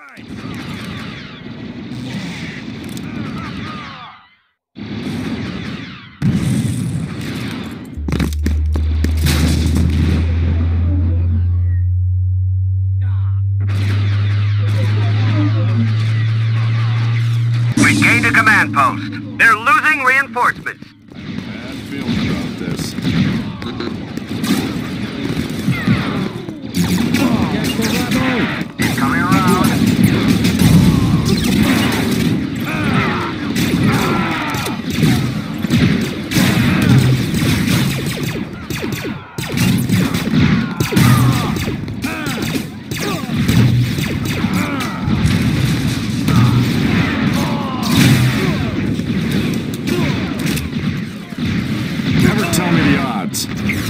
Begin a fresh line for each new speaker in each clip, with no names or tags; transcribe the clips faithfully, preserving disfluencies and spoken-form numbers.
We gained a command post. They're losing reinforcements.
I have a bad feeling about this.
Coming around.
Never tell me the odds.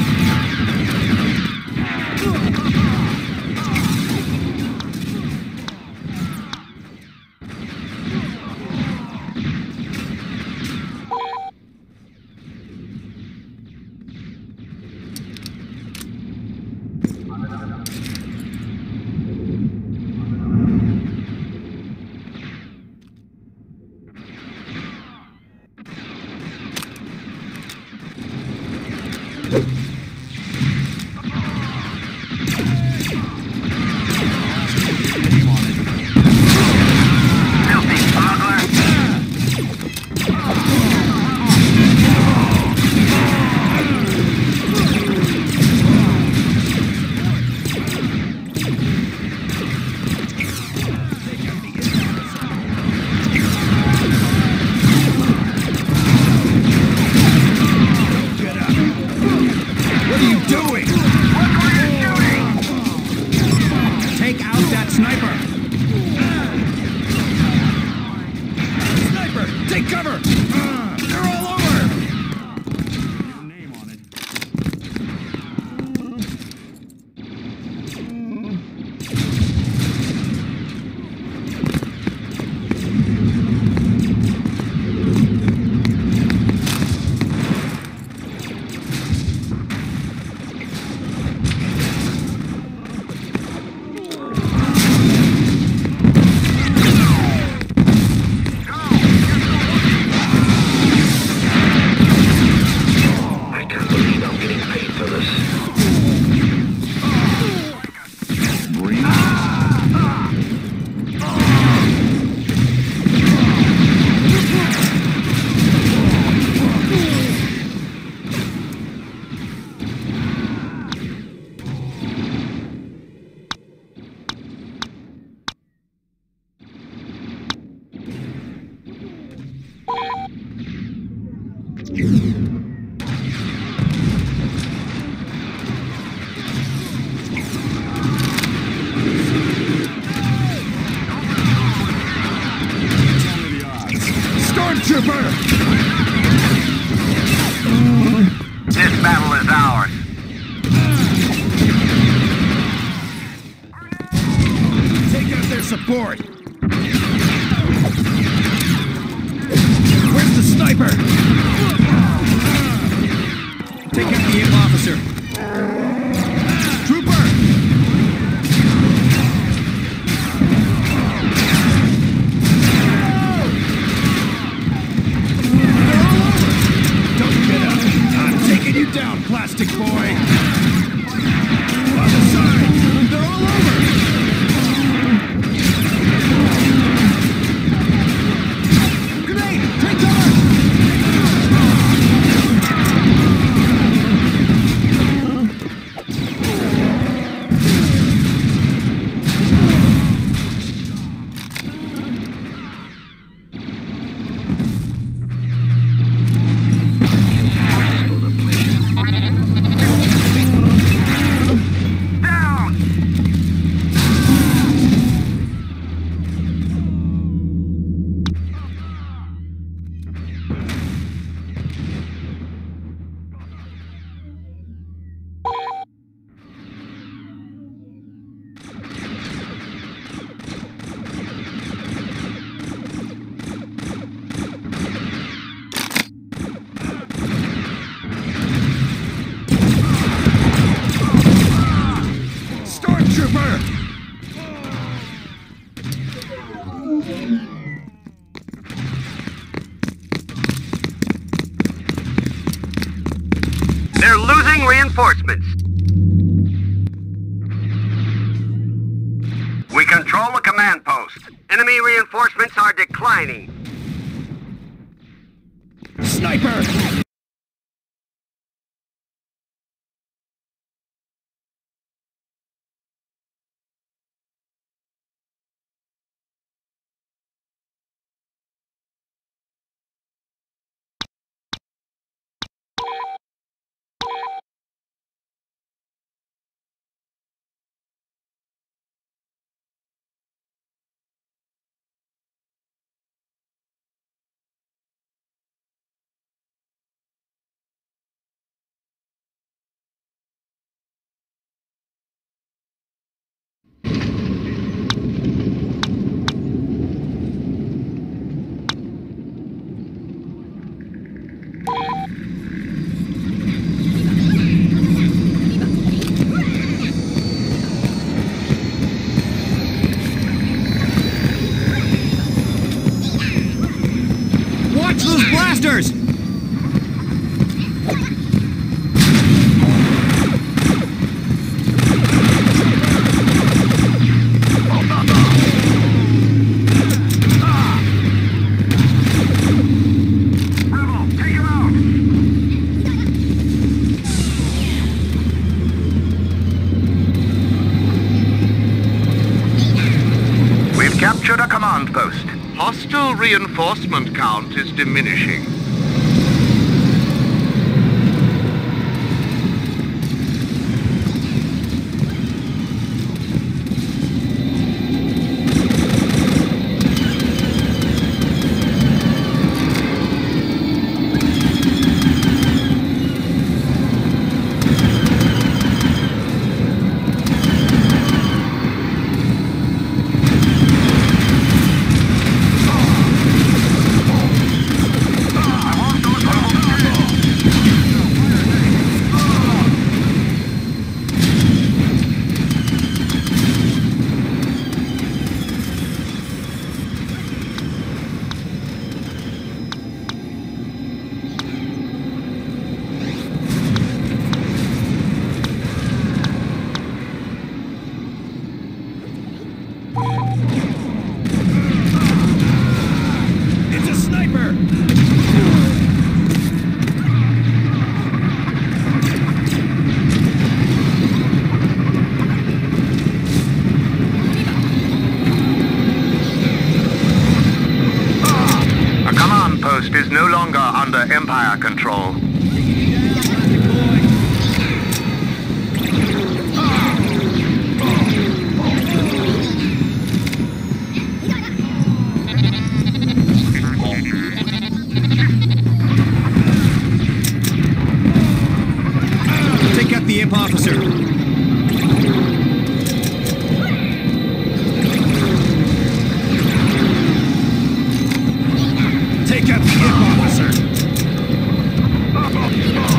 This battle is ours.
Take out their support. Where's the sniper? Take out the aim officer. Trooper! Don't get up. I'm taking you down, plastic boy. On the side. They're all over. Grenade! Take cover!
They're losing reinforcements. We control the command post. Enemy reinforcements are declining.
Sniper! Watch those blasters!
Captured a command post. Hostile reinforcement count is diminishing. Is no longer under Empire control.
Take out the imp officer. Take out the imp officer!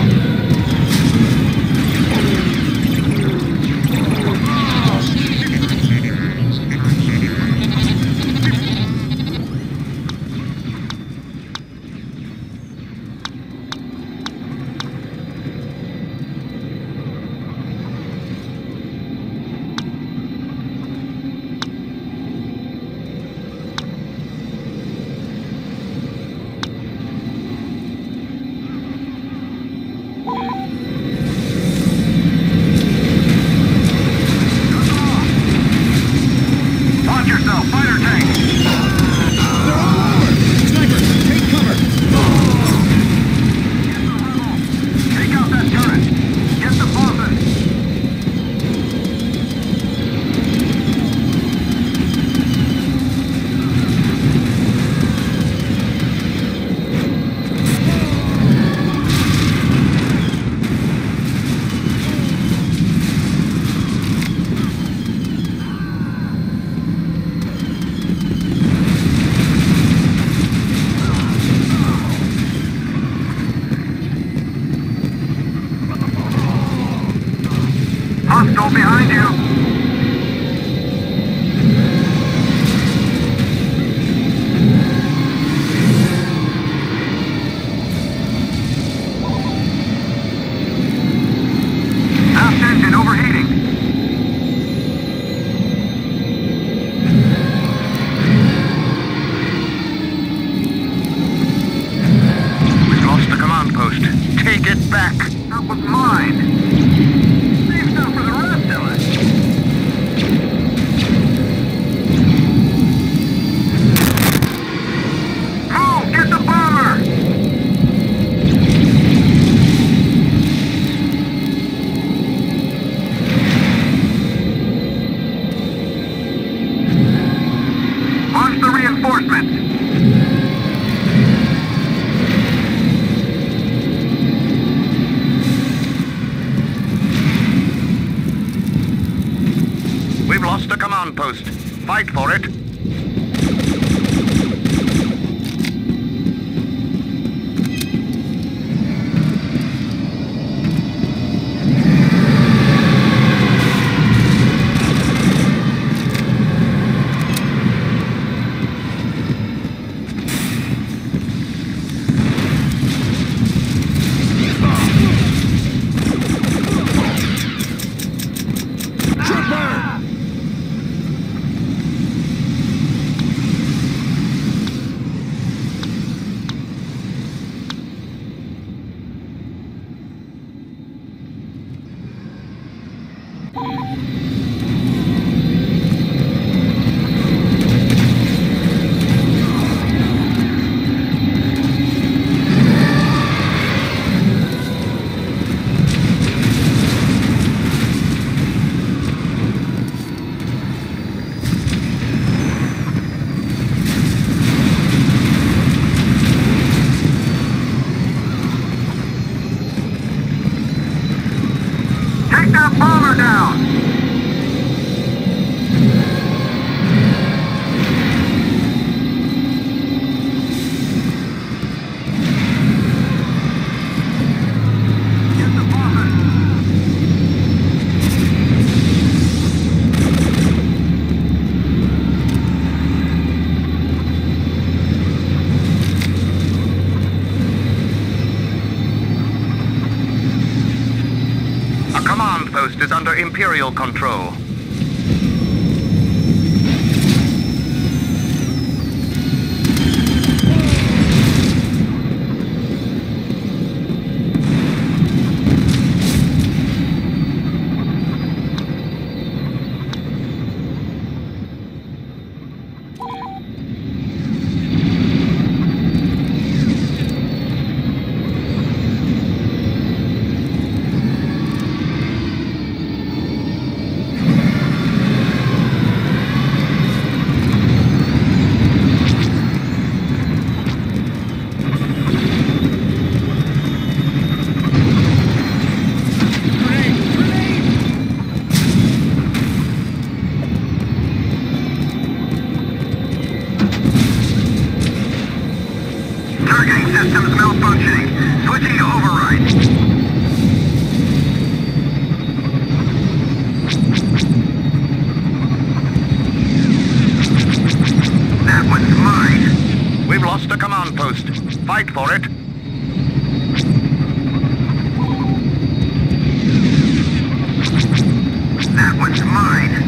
post. Fight for it. Post is under Imperial control. Systems malfunctioning. Switching to override. That one's mine. We've lost a command post. Fight for it. That one's mine.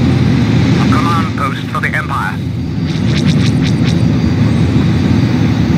For the Empire.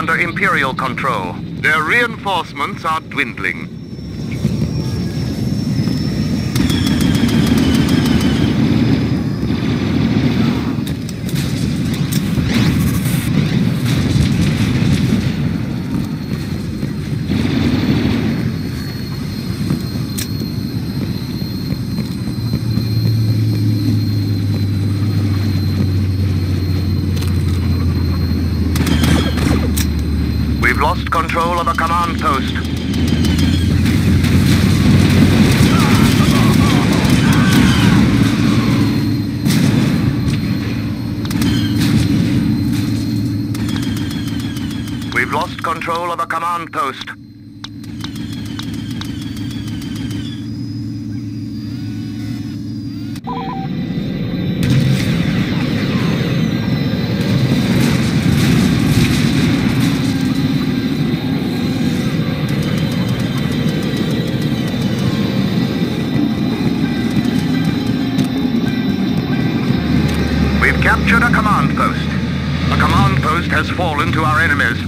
under Imperial control. Their reinforcements are dwindling. We've lost control of a command post. We've lost control of a command post. We've captured a command post. A command post has fallen to our enemies.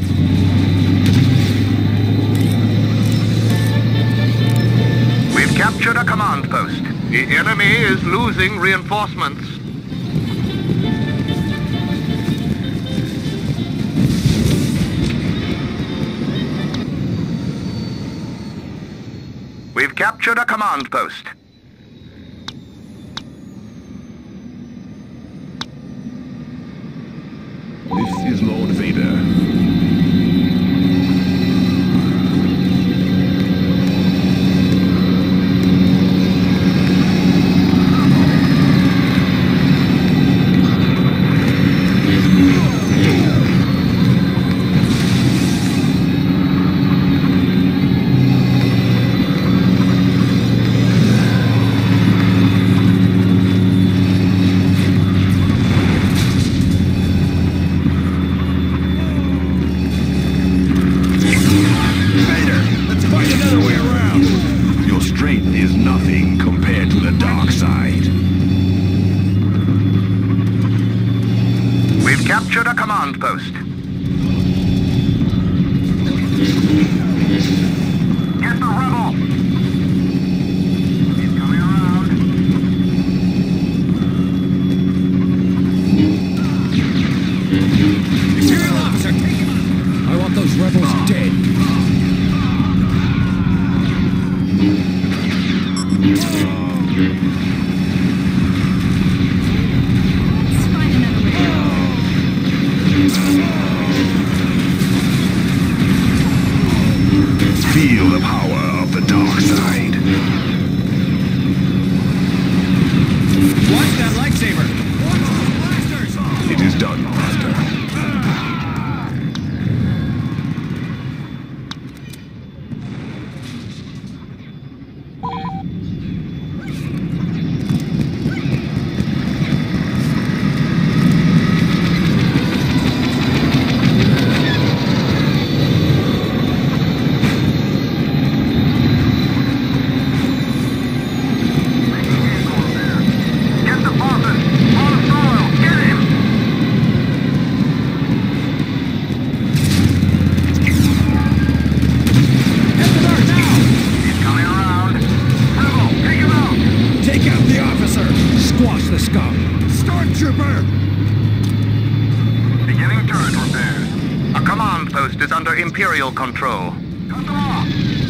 We've captured a command post. The enemy is losing reinforcements. We've captured a command post.
This is Lord Vader.
Captured a command post. Get the rebel! He's coming around.
Imperial officer, take him out! I want those rebels dead.
Feel the power of the dark side.
Watch that lightsaber! Watch those blasters!
It is done, Master.
Is under Imperial control. Cut them off!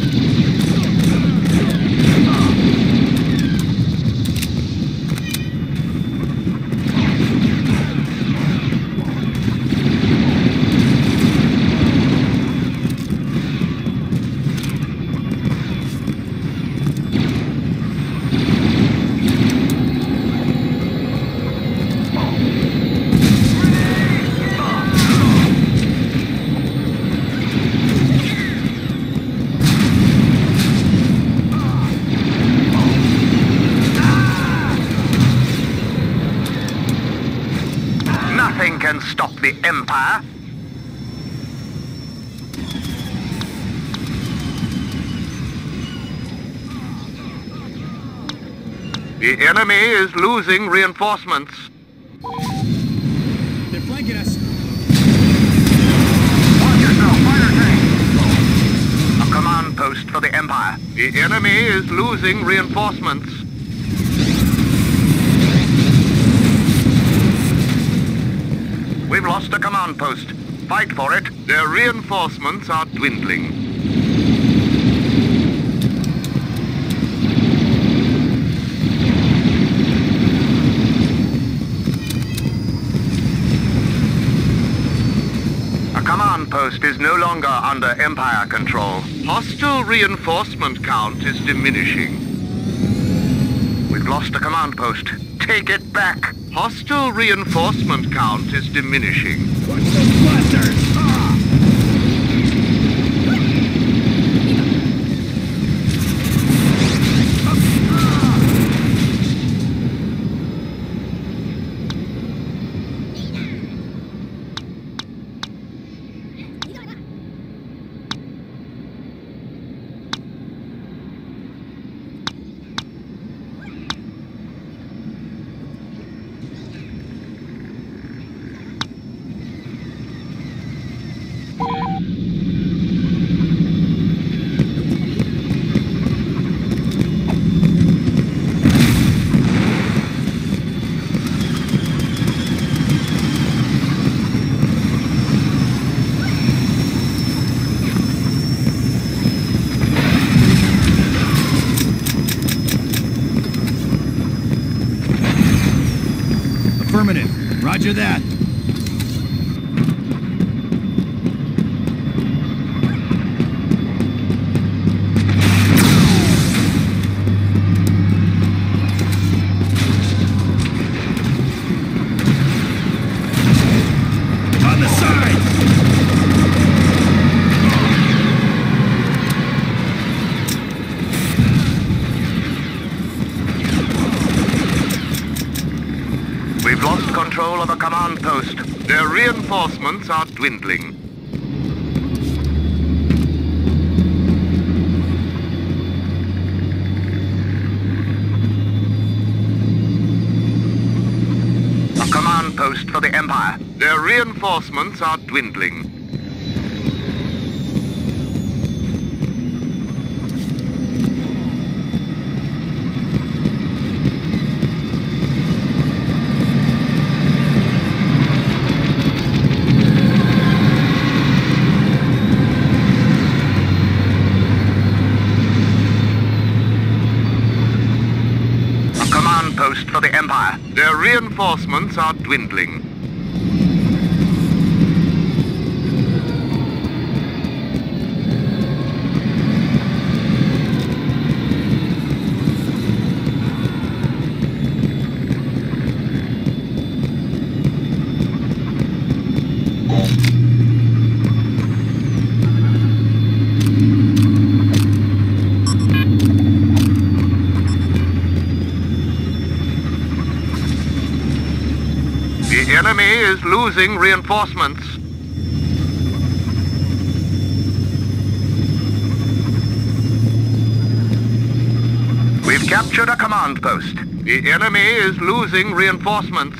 Nothing can stop the Empire. The enemy is losing reinforcements.
They're flanking us.
Watch The enemy is losing reinforcements. We've lost a command post. Fight for it. Their reinforcements are dwindling. A command post is no longer under Empire control. Hostile reinforcement count is diminishing. We've lost a command post. Take it back. Hostile reinforcement count is diminishing.
Watch those blasters! Ah! Affirmative. Roger that. On the side!
We've lost control of a command post. Their reinforcements are dwindling. A command post for the Empire. Their reinforcements are dwindling. Post for the Empire. Their reinforcements are dwindling. The enemy is losing reinforcements. We've captured a command post. The enemy is losing reinforcements.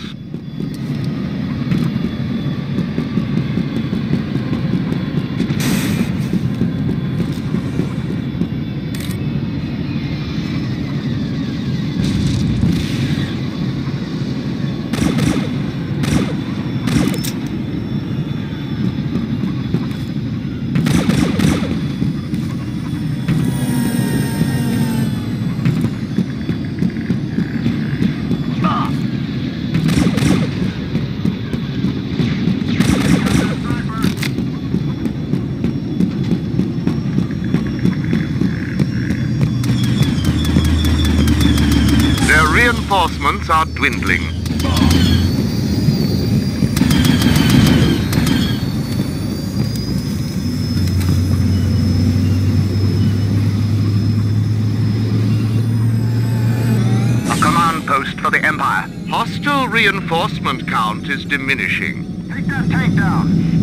Reinforcements are dwindling. A command post for the Empire. Hostile reinforcement count is diminishing. Take that tank down.